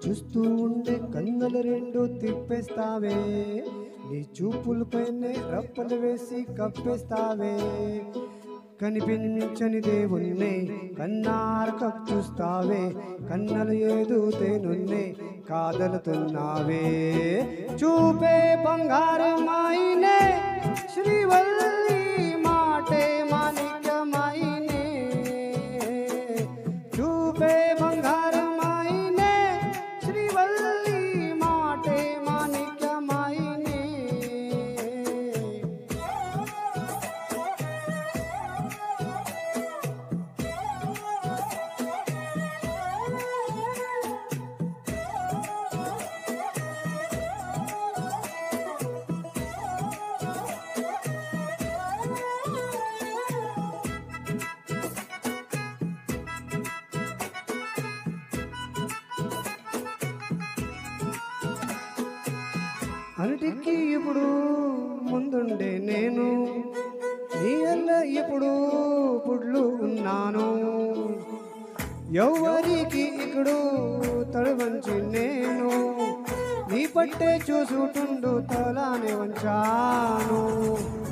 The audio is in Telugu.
చూస్తూ ఉండే కన్నులు రెండు తిప్పేస్తావే, నీ చూపులపైనే రప్పలు వేసి కప్పేస్తావే. కనిపించని దేవుణ్ణే కన్నార చూస్తావే, కన్నలు ఏదూతేనున్నే కాదలుతున్నావే. చూపే బంగారమాయినే శ్రీవల్లి మాటే మాణిక్యమాయినే, చూపే బంగారమాయినే శ్రీవల్లి మాటే మాణిక్యమాయినే. అన్నిటికీ ఇప్పుడు ముందుండే నేను, నీ వల్ల ఇప్పుడు పుడ్లు ఉన్నాను. ఎవరికి ఇప్పుడు తడువంచి నేను, నీ పట్టే చూసుకుంటూ తలానే వంచాను.